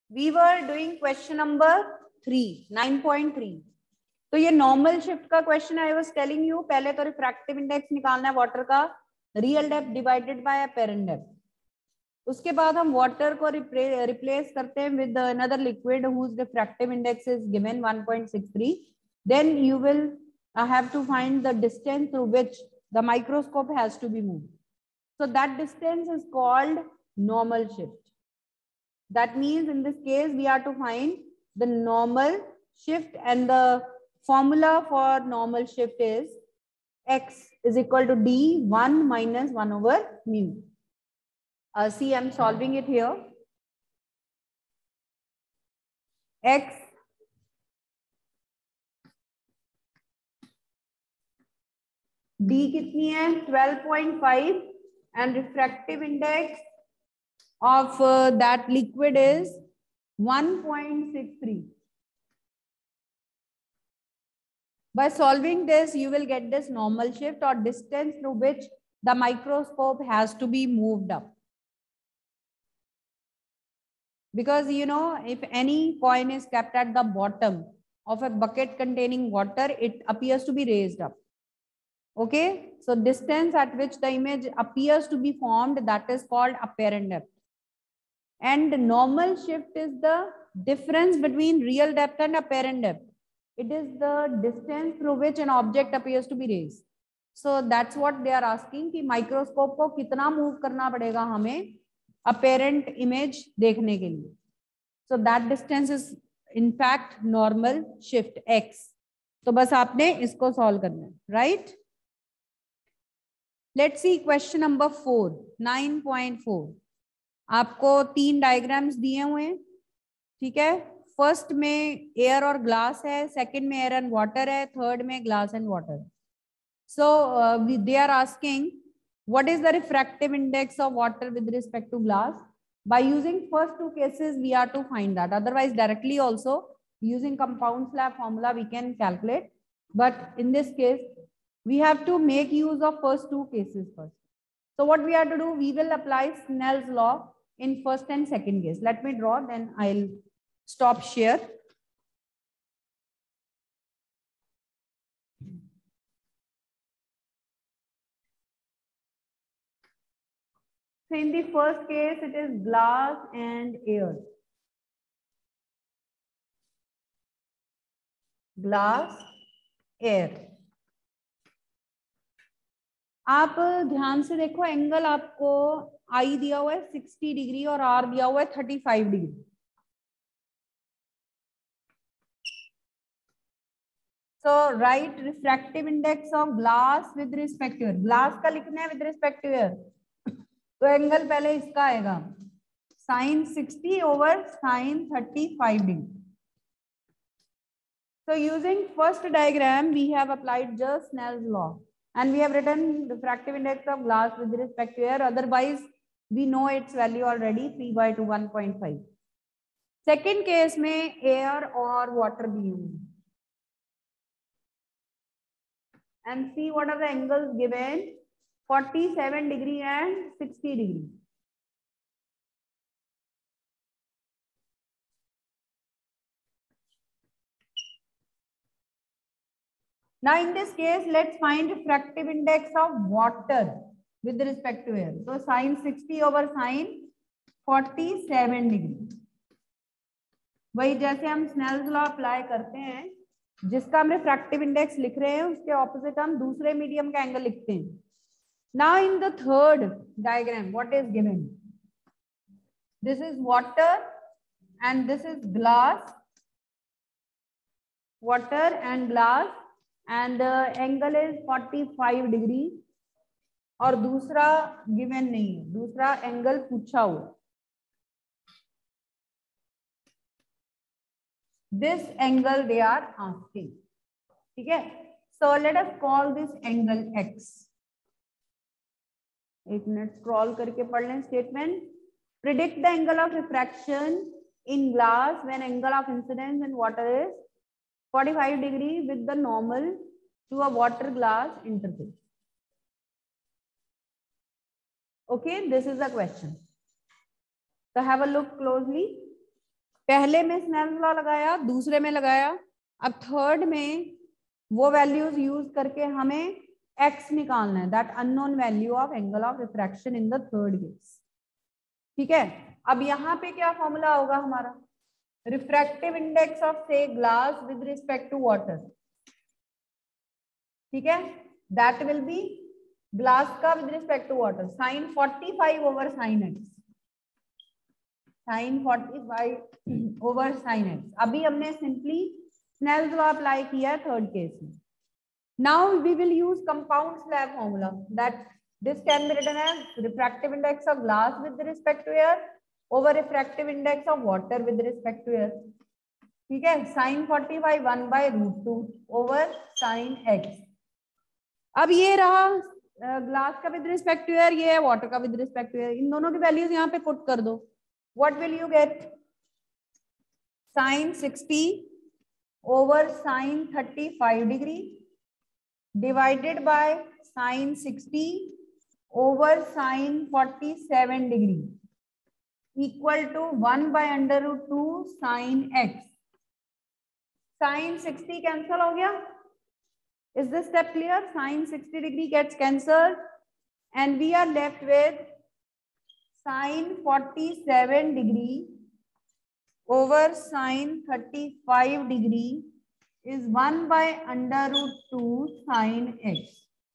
We were doing question number 3, 9.3। तो ये normal shift का question I was telling you. पहले तो रिफ्रैक्टिव इंडेक्स निकालना है वाटर का, real depth divided by apparent depth. उसके बाद हम वाटर को रिप्लेस करते हैं with another liquid whose refractive index is given 1.63। Then you will have to find the distance through which the microscope has to be moved. So that distance is called normal shift. That means in this case we are to find the normal shift, and the formula for normal shift is x is equal to d1 minus 1 over mu. See, I'm solving it here. X d कितनी है 12.5 and refractive index of that liquid is 1.63. By solving this, you will get this normal shift or distance through which the microscope has to be moved up. Because you know, if any coin is kept at the bottom of a bucket containing water, it appears to be raised up. Okay, so distance at which the image appears to be formed, that is called apparent depth. And normal shift is the difference between real depth and apparent depth. It is the distance through which an object appears to be raised. So that's what they are asking कि microscope को कितना move करना पड़ेगा हमें apparent image देखने के लिए. So that distance is in fact normal shift x. तो बस आपने इसको solve करना है, right? Let's see question number 4, 9.4. आपको 3 डायग्राम्स दिए हुए हैं, ठीक है। फर्स्ट में एयर और ग्लास है, सेकंड में एयर एंड वाटर है, थर्ड में glass and water. So they are asking what is the refractive index of water with respect to glass. By using first 2 cases we are to find that, otherwise directly also using compound slab formula we can calculate, but in this case we have to make use of first 2 cases first. So what we have to do, we will apply Snell's law in first and second case. Let me draw, then I'll stop share. So in the first case, it is glass and air. Glass, air. आप ध्यान से देखो, angle आपको आई दिया हुआ है 60 degree और are दिया हुआ है 35 degree. So write refractive index of glass with respect to air. Glass का लिखना है with respect to air. तो एंगल पहले इसका आएगा sin 60 over sin 35 degree. So using first diagram, we have applied just Snell's law. And we have written refractive index of glass with respect to air. Otherwise, we know its value already, 3/2 1.5. Second case में air और water दिए हुए हैं. And see what are the angles given, 47 degree and 60 degree. Now in this case, let's find refractive index of water with respect to air. So sin 60 over sin 47 degree. वही जैसे हम Snell's law apply करते हैं, जिसका हम refractive index लिख रहे हैं उसके ऑपोजिट हम दूसरे मीडियम का एंगल लिखते हैं. Now in the third diagram, what is given? This is water and this is glass. Water and glass, and the angle is 45 degree. और दूसरा गिवन नहीं है, दूसरा एंगल पूछा हुआ. This angle they are asking. ठीक है, so let us call this angle x. एक मिनट स्क्रॉल करके पढ़ लें statement. Predict the angle of refraction in glass when angle of incidence in water is 45 degree with the normal to a water glass interface. Okay, this is the question. So have a look closely. पहले में Snell's law लगाया, दूसरे में लगाया, अब third में वो values use करके हमें x निकालना है, that unknown value of angle of refraction in the third case. ठीक है, अब यहाँ पे क्या फॉर्मूला होगा हमारा, रिफ्रैक्टिव इंडेक्स ऑफ से glass with respect to water. ठीक है, दैट विल बी ग्लास का with respect to water sine 45 over sine x, sine 45 over sine x. अभी हमने सिंपली स्नेल्स लॉ अप्लाई किया है थर्ड केस में। Now we will use compound slab formula, that this can be written as refractive index of glass with respect to air over refractive index of water with respect to air. ठीक है, sign 45 1/√2 over sine x. अब ये रहा glass का with respect to air, ये है water का with respect to air. इन दोनों की वैल्यूज यहाँ पे पुट कर दो। What will you get? Sin 60 over sin 35 degree divided by sin 60 over sin 47 degree equal to 1/√2 sin x. Sin 60 cancel हो गया. Is this step clear? Sin 60 degree gets cancelled and we are left with sin 47 degree over sin 35 degree is 1/√2 sin x.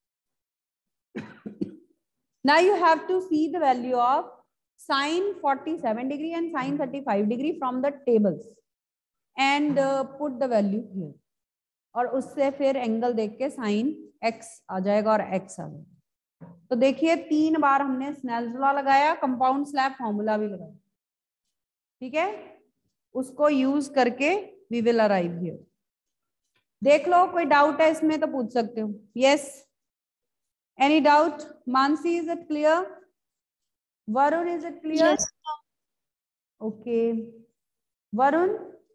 Now you have to see the value of sin 47 degree and sin 35 degree from the tables and put the value here. और उससे फिर angle देख के sin x आ जाएगा और x आ जाएगा। तो देखिए 3 बार हमने स्नेल्स लॉ लगाया, कंपाउंड स्लैब फॉर्मूला भी लगाया। ठीक है, उसको यूज करके वी विल अराइव हियर। देख लो, कोई डाउट है इसमें तो पूछ सकते हो। Yes, any doubt? Mansi, is it clear? Varun, is it clear? Okay, Varun,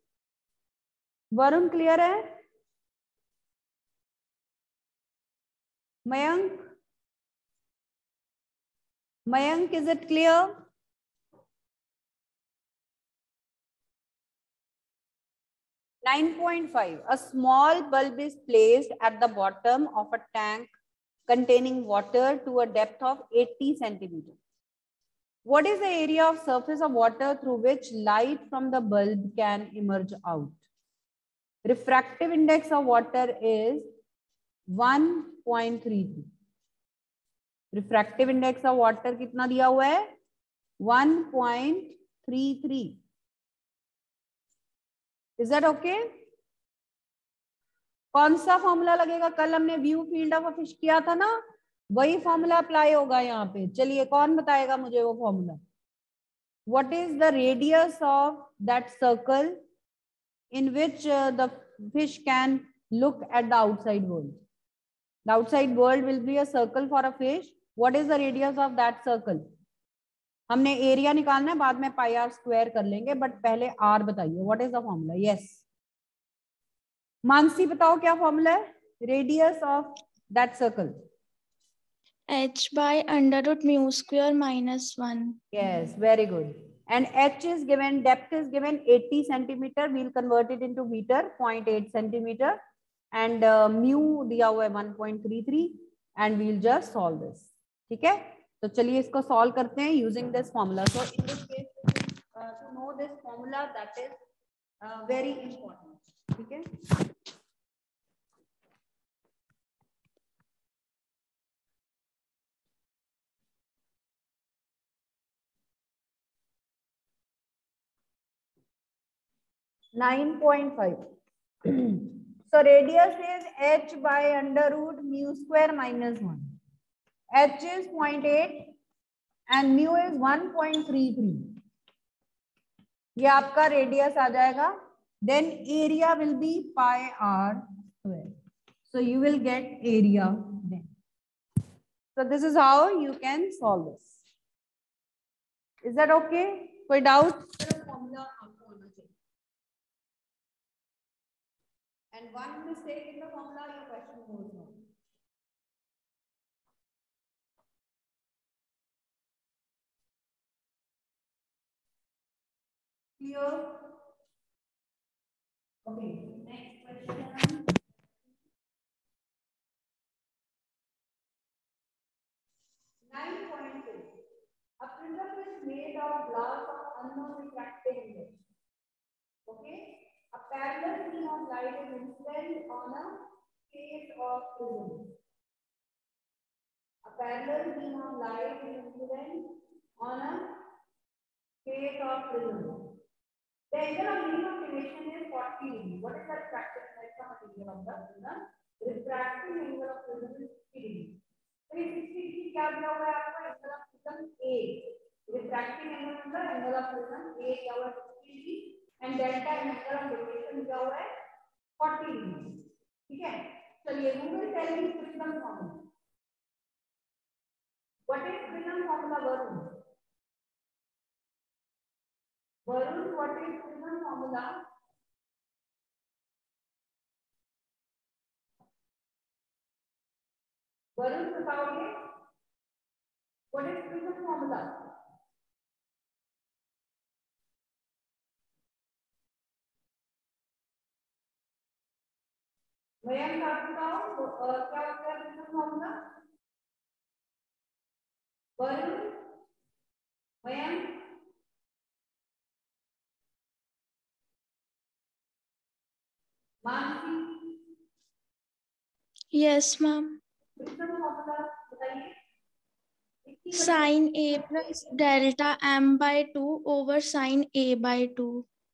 Varun clear है? Mayank, Mayank, is it clear? (9.5) A small bulb is placed at the bottom of a tank containing water to a depth of 80 centimeters. What is the area of surface of water through which light from the bulb can emerge out? Refractive index of water is 1.33. Refractive index of water कितना दिया हुआ है? 1.33. Is that okay? कौन सा formula लगेगा? कल हमने view field of a fish किया था ना, वही फॉर्मूला अप्लाई होगा यहाँ पे। चलिए, कौन बताएगा मुझे वो formula? What is the radius of that circle in which the fish can look at the outside world? The outside world will be a circle for a fish. What is the radius of that circle? हमने area निकालना है, बाद में पाई are square कर लेंगे, but पहले R बताइए। What is the formula? Yes, Mansi बताओ क्या फॉर्मूला है? Radius of that circle h/√μ² - 1. Yes, very good. And h is given, depth is given 80 centimeter. We'll convert it into meter, 0.8 centimeter. And mu दिया हुआ है 1.33. And we'll just solve this. ठीक है, तो चलिए इसको solve करते हैं using this formula. So in this case, to know this formula, that is very important. ठीक है, 9.5. So radius is h/√μ² - 1. H is 0.8 and mu is 1.33. ये आपका रेडियस आ जाएगा. Then area will be pi r square. So you will get area then. So this is how you can solve this. Is that okay? कोई doubt? And one mistake in the formula, your question goes wrong. Clear? Okay, next question. 9.2. A prism is made of glass of unknown refractive index. Okay, a parallel beam of light is incident on a face of prism. A parallel beam of light is incident on a face of prism. The angle of minimum deviation is 40 degrees. What is the refractive index of material of the prism? Refractive angle of prism is 60 degrees. तो ये 60 degree क्या दिया हुआ है आपको? Angle of prism A, refractive angle मतलब angle of prism A क्या हुआ है 60 degree and delta angle of deviation क्या हुआ है 40 डिग्री. ठीक है, चलिए we will tell you prism formula. What is prism formula? Varun, what is prism formula? Varun बताओगे what is prism formula? Mayank आप बताओ क्या होता है prism formula? Varun, Mayank, Mansi. Yes, ma'am. prism formula बताइए. Sin A plus delta M by 2 over sin A by 2.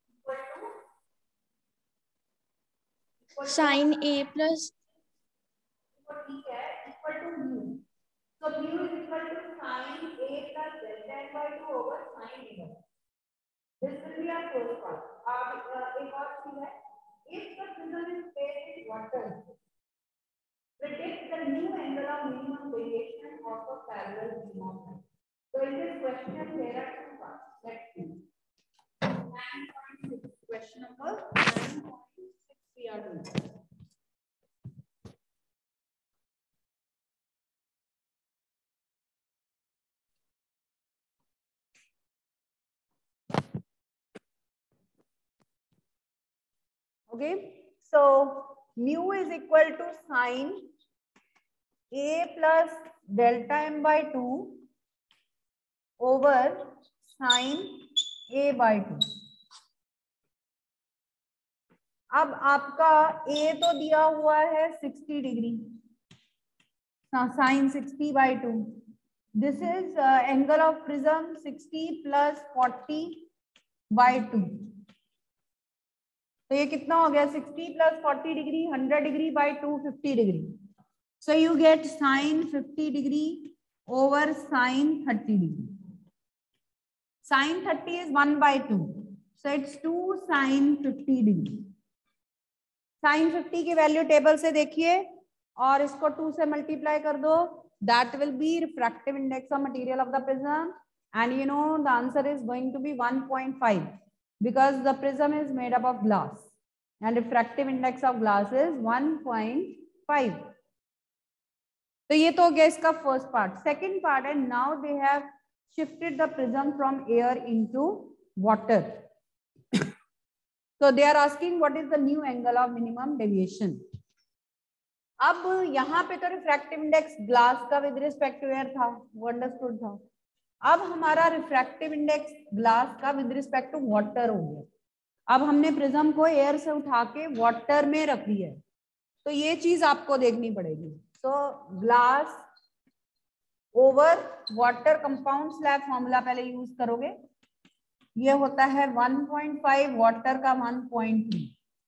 Sin A plus ठीक है equal to mu. So mu is equal to sin A plus delta M by 2 over sin A. This will be our first part. अब एक और चीज है, if the prism is placed in water, predict the new angle of minimum deviation of a parallel beam of light. So in this question there are two parts. Let's see. 9.6. Question number 9.6 we are doing. Okay, so mu is equal to sin A plus delta M by 2 over sin A by 2. अब आपका A तो दिया हुआ है 60 degree, sin 60 by 2. This is angle of prism 60 plus 40 by 2. तो ये कितना हो गया 60 plus 40 degree 100 degree by 2 50 degree. So you get sin 50 degree over sin 30 degree. Sin 30 is 1 by 2. So it's 2 sin 50 degree. Sin 50 की value table से देखिए और इसको 2 से मल्टीप्लाई कर दो. That will be refractive index of material of the prism. And you know the answer is going to be 1.5 because the prism is made up of glass. And refractive index of glass is 1.5. तो ये तो हो गया इसका first part. Second part है now they have shifted the prism from air into water. So they are asking what is the new angle of minimum deviation. अब यहाँ पे तो रिफ्रैक्टिव इंडेक्स ग्लास का विद रिस्पेक्ट टू एयर था, वो understood था. अब हमारा रिफ्रैक्टिव इंडेक्स ग्लास का विद रिस्पेक्ट टू वाटर हो गया. अब हमने प्रिज्म को एयर से उठा के वाटर में रख दिया है, तो ये चीज आपको देखनी पड़ेगी. So glass over water compound slab formula पहले यूज करोगे. ये होता है 1.5 वाटर का 1.3.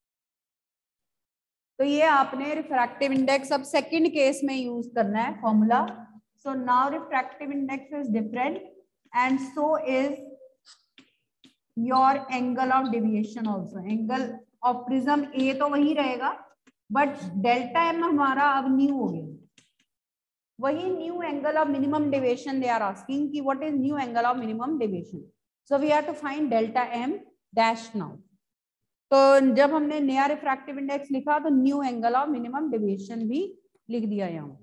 तो ये आपने रिफ्रैक्टिव इंडेक्स अब सेकंड केस में यूज करना है formula. So now refractive index is different and so is your angle of deviation also. Angle of prism A तो वही रहेगा बट डेल्टा एम हमारा अब न्यू हो गया. वही new angle of minimum deviation they are asking कि what is new angle of minimum deviation. So we have to find delta M dash now. तो जब हमने नया रिफ्रैक्टिव इंडेक्स लिखा तो new angle of minimum deviation भी लिख दिया यहाँ.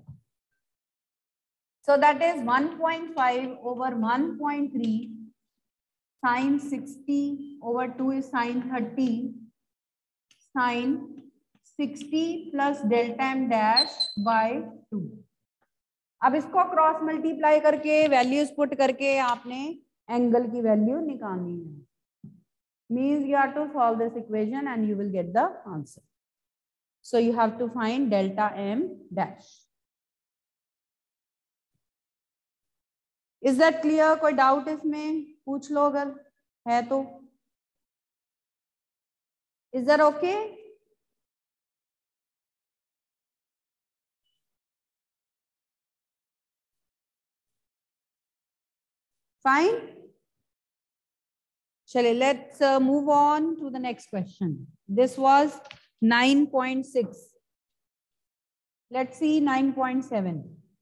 So that is 1.5 over 1.3 sin 60 over 2 is sin 30 sin 60 plus delta M dash by 2। अब इसको क्रॉस मल्टीप्लाई करके वैल्यूज पुट करके आपने एंगल की वैल्यू निकालनी है। Means you have to solve this equation and you will get the answer. So you have to find delta M dash. Is that clear? कोई doubt इसमें पूछ लो अगर है तो। Is that okay? फाइन, चलिए let's move on to the next question. This was 9.6. Let's see 9.7.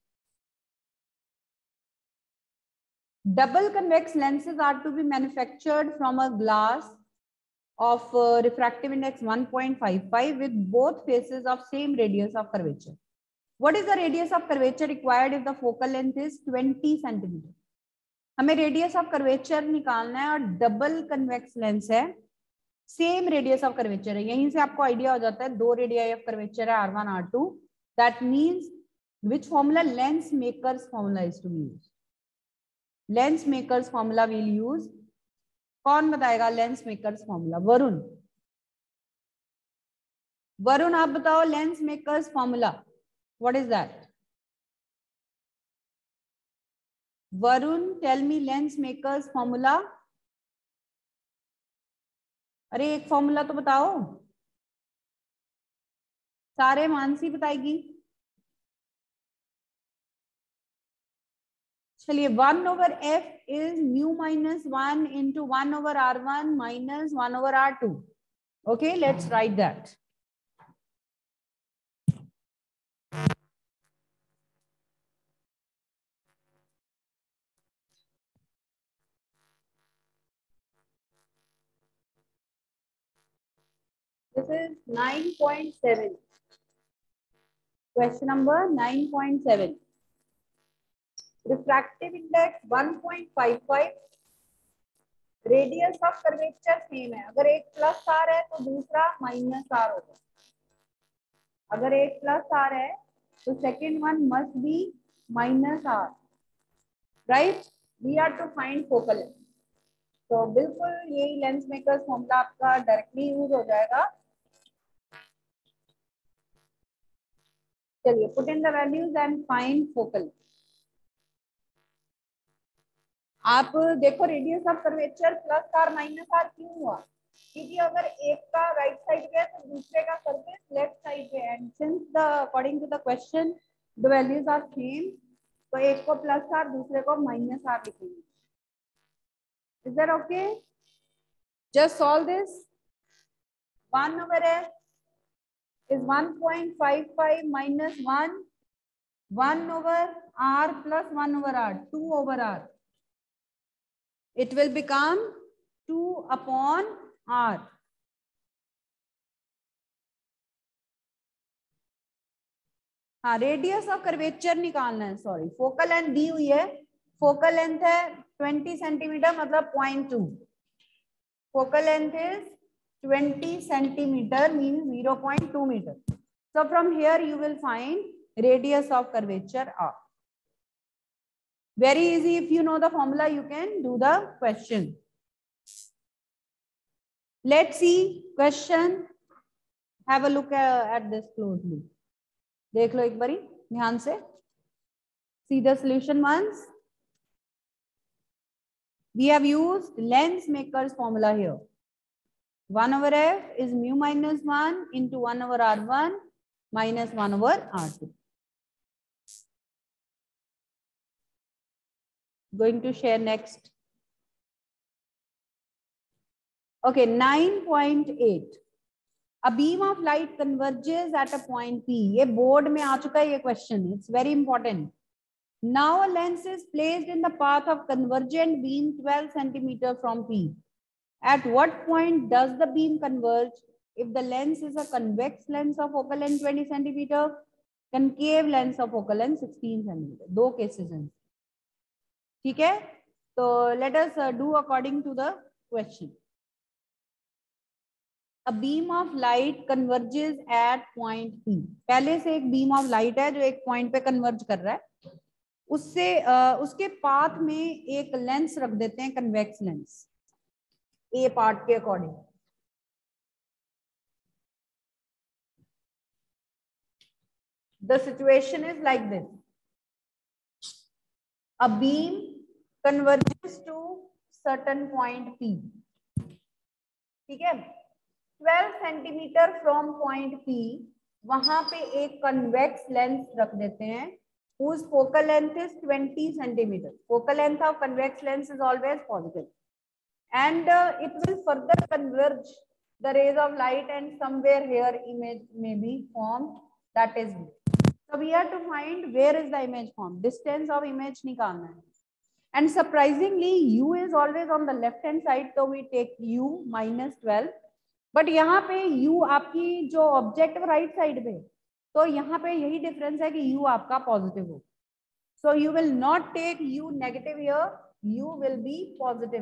Double convex lenses are to be manufactured from a glass of refractive index 1.55 with both faces of same radius of curvature. What is the radius of curvature required if the focal length is 20 centimeter? हमें radius of curvature निकालना है और double convex lens है, same radius of curvature है। यहीं से आपको idea हो जाता है दो रेडियाई ऑफ कर्वेचर है R1 R2। That means which formula? Lens makers formula is to be used. Lens makers formula will use. कौन बताएगा lens makers formula? Varun, Varun आप बताओ lens makers formula what is that? Varun tell me lens makers formula. अरे एक formula तो बताओ। सारे मानसी बताएगी। चलिए 1/f is mu minus 1 into 1/r1 minus 1/r2। Okay, let's write that. This is 9.7. Question number 9.7. Refractive index 1.55. Radius of curvature same है। अगर एक प्लस आर है तो दूसरा माइनस आर होगा। अगर एक प्लस आर है तो second one must be minus R, right? We are to find focal length. तो बिल्कुल यही लेंस मेकर्स फॉर्मूला आपका डायरेक्टली यूज हो जाएगा। चलिए put in the values and find focal. आप देखो radius of curvature plus R minus R क्यों हुआ? क्योंकि अगर एक का राइट साइड पे है तो दूसरे का सरफेस लेफ्ट साइड पे है। And since the according to the question the values are same, तो एक को प्लस आर दूसरे को माइनस आर लिखेंगे। Is that okay? Just solve this. 1/f is 1.55 minus 1, 1/r plus 1/r, 2/r. It will become 2/r. हाँ, radius of curvature निकालना है। Sorry, focal length दी हुई है। फोकल लेंथ है 20 सेंटीमीटर, मतलब 0.2। Focal length is 20 centimeter, means 0.2 meter. So from here you will find radius of curvature R. Very easy. If you know the formula, you can do the question. Let's see question. Have a look at this closely. देख लो एक बारी ध्यान से. See the solution once. We have used lens maker's formula here. 1/f is mu minus 1 into 1/r1 minus 1/r2. Going to share next. Okay, 9.8. A beam of light converges at a point P. ये board में आ चुका है ये question. It's very important. Now a lens is placed in the path of convergent beam 12 centimeter from P. At what point does the beam converge? If the lens is a convex lens of focal length 20 centimeter, concave lens of focal length 16 centimeter. दो cases हैं. ठीक है? तो let us do according to the question. A beam of light converges at point P. पहले से एक beam of light है जो एक point पे converge कर रहा है, उससे उसके पाथ में एक लेंस रख देते हैं, कन्वेक्स लेंस, ए पार्ट के according. The situation is like this. A beam converges to certain point P. ठीक है, 12 सेंटीमीटर फ्रॉम पॉइंट P, वहां पे एक कन्वेक्स लेंस रख देते हैं whose focal length is 20 centimeter. Focal length of convex lens is always positive, and it will further converge the rays of light, and somewhere here image may be formed, that is V. So we have to find where is the image formed, distance of image निकालना है. And surprisingly U is always on the left hand side, so we take U minus 12. But यहाँ पे U आपकी जो object right side पे, तो यहाँ पे यही डिफरेंस है कि U आपका पॉजिटिव हो. So you will not take U negative here, U will be positive.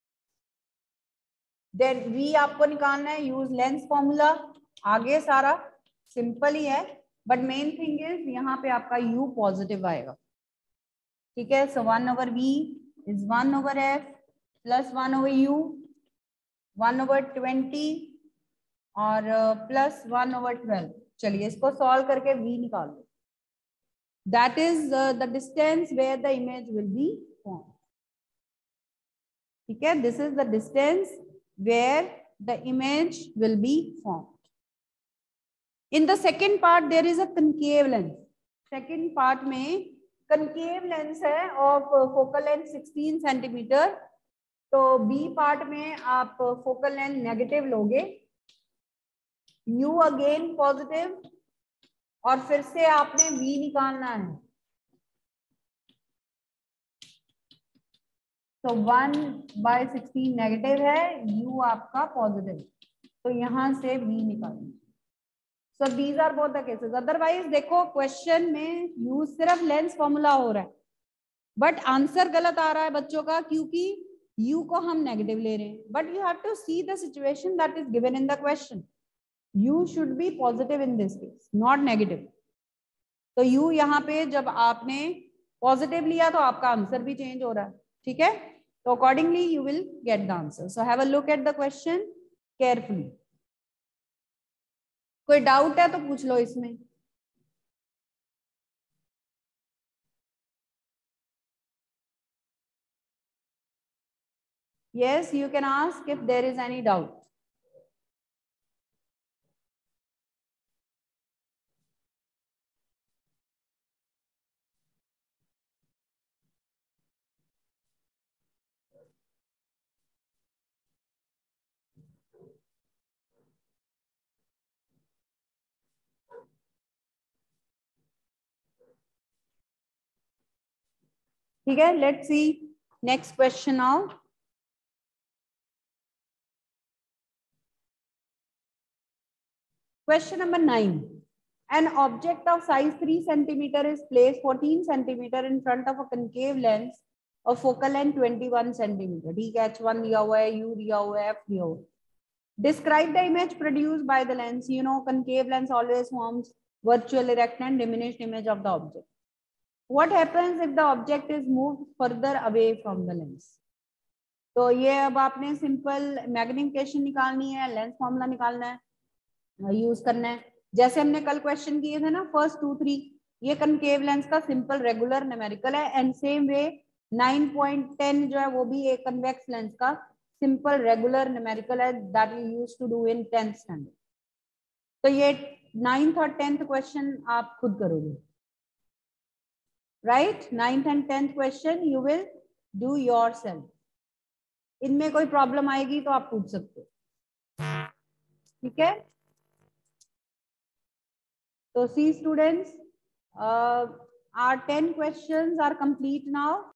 Then V आपको निकालना है, यूज लेंस फॉर्मूला. आगे सारा सिंपल ही है, बट मेन थिंग इज यहाँ पे आपका U पॉजिटिव आएगा. ठीक है, सो 1/V is 1/F plus 1/U, 1/20 और प्लस 1/12. चलिए इसको सॉल्व करके V निकाल लो. That is the distance where the image will be form. ठीक है, this is the distance where the image will be form. In the second part there is a concave lens. Second part में concave lens है of focal length 16 centimetre. तो B part में आप focal length negative लोगे, U again positive, और फिर से आपने V निकालना है. तो 1/16 नेगेटिव है, U आपका पॉजिटिव, तो यहां से V निकालना. So these are both the cases. Otherwise देखो क्वेश्चन में यूज सिर्फ लेंस फॉर्मूला हो रहा है, बट आंसर गलत आ रहा है बच्चों का, क्योंकि U को हम नेगेटिव ले रहे हैं. But you have to see the situation that is given in the question. U should be positive in this case, not negative. तो U यहाँ पे जब आपने पॉजिटिव लिया तो आपका आंसर भी चेंज हो रहा है. ठीक है, तो accordingly you will get the answer. So have a look at the question carefully. कोई डाउट है तो पूछ लो इसमें. Yes, you can ask if there is any doubt. ठीक है, let's see next question now. Question number 9. An object of size 3 centimeter is placed 14 centimeter in front of a concave lens of focal length 21 centimeter. ठीक है, H1 दिया हुआ है, U दिया हुआ है, F दिया हुआ है. Describe the image produced by the lens. You know, concave lens always forms virtual erect and diminished image of the object. What happens if the object is moved further away from the lens? तो ये अब आपने simple magnification निकालनी है, lens formula निकालना है, use करना है. जैसे हमने कल क्वेश्चन किए थे ना, फर्स्ट 2, 3, ये कनकेव लेंस का सिंपल रेगुलर न्यूमेरिकल है. एंड सेम वे 9.10 जो है वो भी एक कन्वेक्स लेंस का सिंपल रेगुलर न्यूमेरिकल है, that you used to do in 10th standard. तो ये 9th और 10th क्वेश्चन आप खुद करोगे, राइट? 9th and 10th question you will do yourself. इनमें कोई प्रॉब्लम आएगी तो आप पूछ सकते हो. ठीक है, so see students, our 10 questions are complete now.